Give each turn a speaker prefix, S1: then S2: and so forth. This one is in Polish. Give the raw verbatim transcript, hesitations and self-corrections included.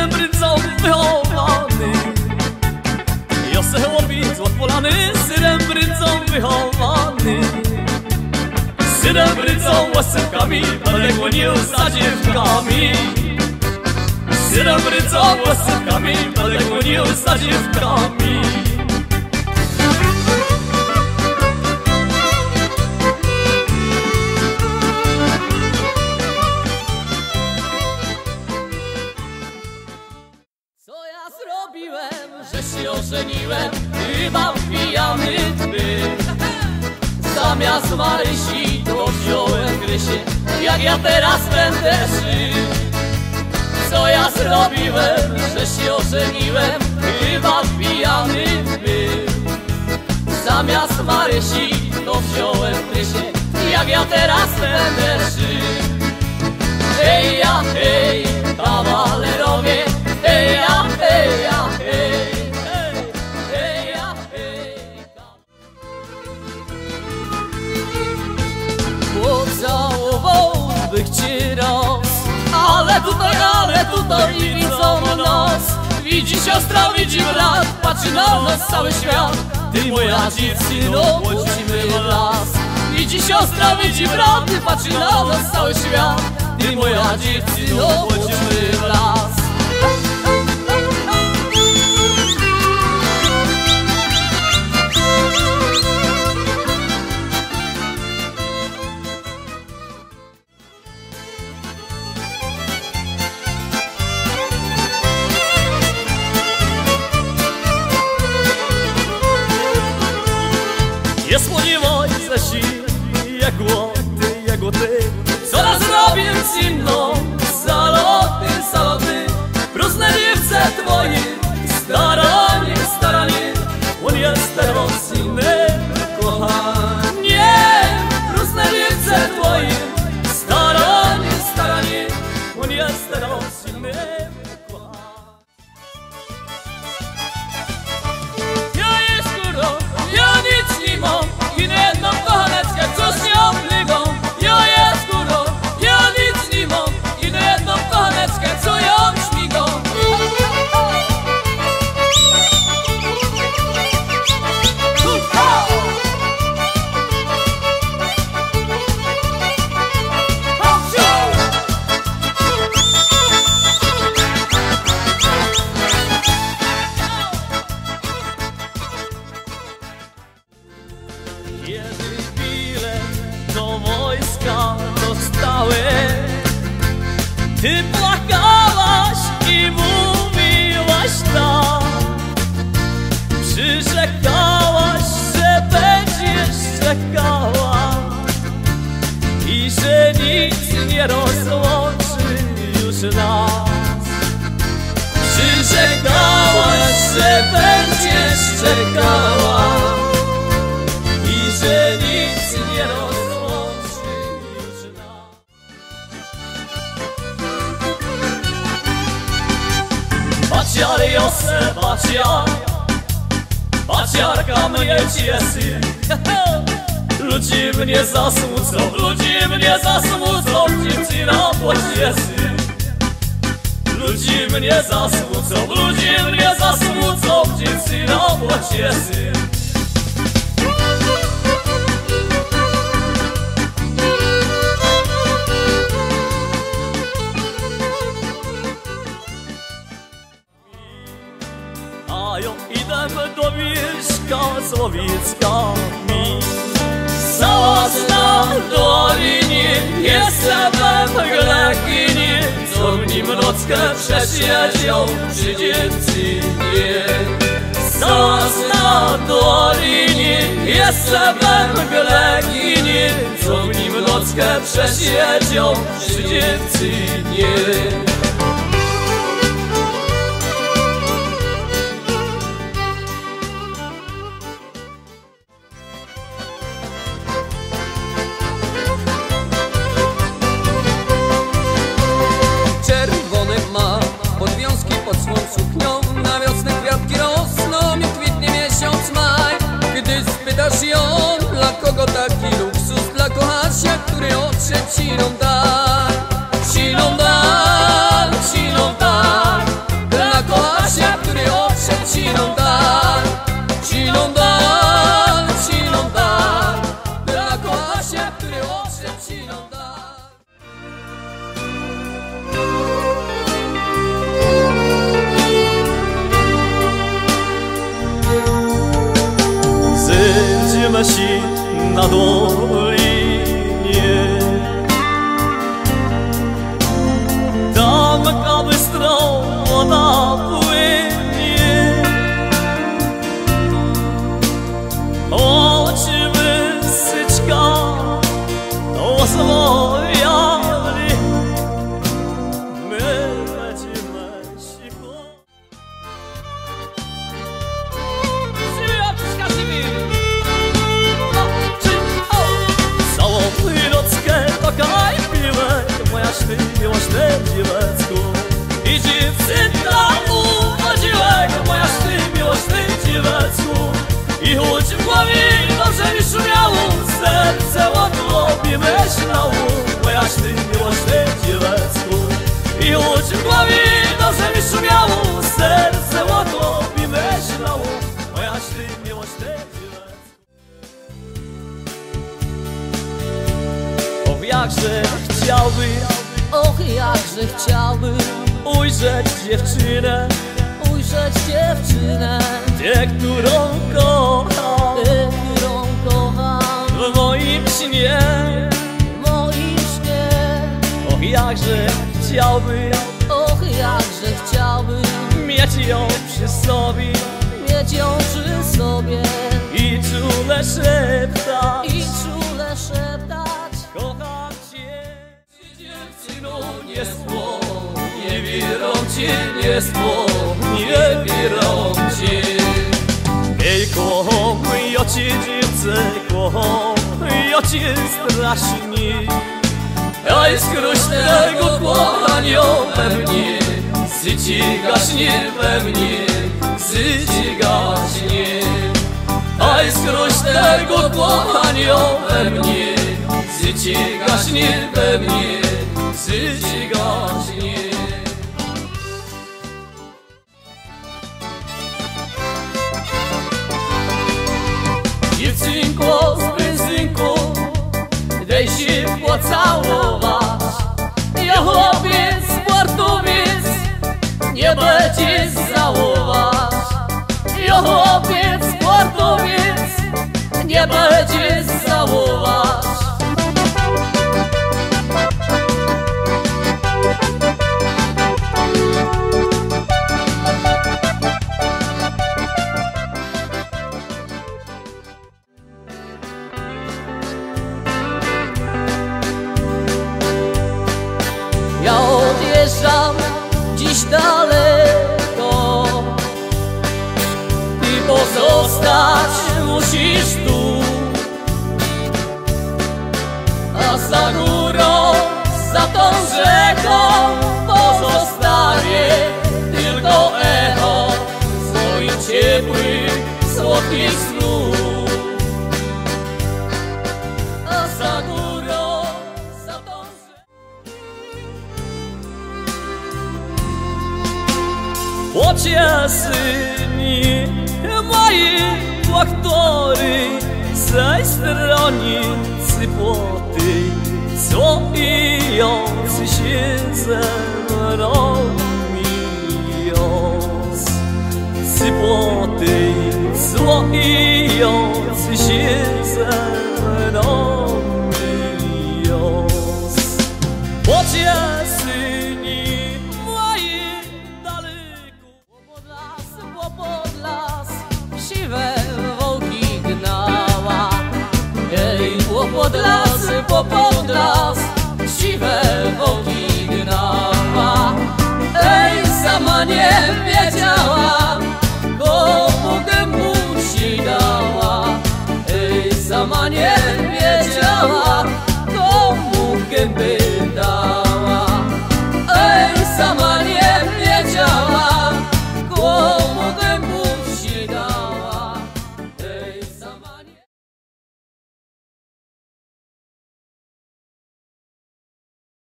S1: synem brydzą wychowany. Josę chłopiec od polany, synem brydzą wychowany. Synem brydzą łaskami, będę gonił za dziewkami. Synem brydzą łaskami, będę gonił za dziewkami. Że się ożeniłem, chyba pijany był. Zamiast Marysi to wziąłem Krysię, jak ja teraz będę żył. Co ja zrobiłem, że się ożeniłem, chyba pijany był. Zamiast Marysi to wziąłem Krysię, jak ja teraz będę żył. Hej ja, hej, kawalerowie, hej ja, hej ja, hej. Pocałowałbych cię raz, ale tutaj, ale tutaj widzą nas. Widzi siostra, widzi brat, patrzy na nas cały świat. Ty moja dziewczyno, wchodzimy w las. Widzi siostra, widzi brat, patrzy na nas cały świat. Ty moja dziewczyno, wchodzimy w las. Nie spodziewaj się, jak łoty, jak łoty. Coraz robię z inną, zaloty, zaloty. Próżne dziewce twoje, staranie, staranie. On jest teraz innym kochaniem. Próżne dziewce twoje, staranie, staranie. On jest teraz innym kochaniem. Ja jest kurą, ja nic nie mam. I nie jedną kochaneczkę, coś nie obligą. Ja jest górą, ja nic nie mam. I nie jedną kochaneczkę, co ją śmigą. Kiedy bilet do wojska dostałem, ty płakałaś i mówiłaś tak. Przyrzekałaś, że będziesz czekała i że nic nie rozłączy już nas. Przyrzekałaś, że będziesz czekała i że nic nie rozłączy już nas. Baciar Josę, baciar, baciarka mnie cieszy. Ludzie mnie zasmucą, ludzie mnie zasmucą, dziewczyna pocieszy. Ludzie mnie zasmucą, ludzie mnie zasmucą, dziewczyna pocieszy. A ja idę do wierzcha z łowickami. Załazna w dolinie, jestem w Glekinie, co w nim nockę przesiedział przy dziewczynie. Załazna w dolinie, jestem w Glekinie, co w nim nockę przesiedział przy dziewczynie. Dla kogo taki luksus? Dla kochasia, który odszedł siną dal. Siną dal, siną dal. myśli na dolinie. Tam ka bystro woda płynie, oczy wysyczka oswojali. My będziemy cicho. Całą nockę taka piłek, moja ty miłośne dziewecku. I dziewczyna uwodziłek, moja ty miłośny dziewecku. I choć w głowie dobrze mi szumiało, serce o tobie myślało, moja ty miłośny dziewecku. I choć w głowie dobrze mi szumiało, serce o tobie myślało, moja ty miłośny dziewecku. Och, jakże chciałbym,
S2: Och, jakże chciałbym
S1: ujrzeć dziewczynę,
S2: ujrzeć dziewczynę,
S1: tę, którą kocham,
S2: tę, którą kocham
S1: w moim śnie,
S2: w moim śnie.
S1: Och, jakże chciałbym,
S2: Och, jakże chciałbym
S1: mieć ją przy sobie
S2: mieć ją przy sobie
S1: i czule szeptać,
S2: i czule szeptać:
S1: kocham cię. Dziewczyno, nie słów, nie wierzą ci, nie słów, nie wierzą ci. Ej, kocham, ja cię dziewczę, kocham, ja cię strasznie. Ej, skróć tego kochania we mnie, życie gaśnie we mnie, życie gaśnie. Ej, skróć tego kochania we mnie, życie gaśnie we mnie, życie gaśnie. Dziewczynko z benzynką, daj się pocałować. Ja chłopiec, sportowiec, nie będzie żałować. Ja chłopiec, sportowiec, nie będzie żałować.
S2: Ja odjeżdżam dziś daleko,
S1: Ty pozostać musisz tu, a za górą, za tą rzeką pozostawię tylko echo swoich ciepłych, słodkich snów. A za górą, za tą rzeką. Pociesni moi doktory, zej stronicy płoty, cłopiący się ze mną mijąc. Cypłoty, cłopiący się ze mną mijąc. Pociesni moi daleko.
S2: Łopodlas, Łopodlas, siwe wołki gnała. Ej, Łopodlas, Łopodlas, siwe wołki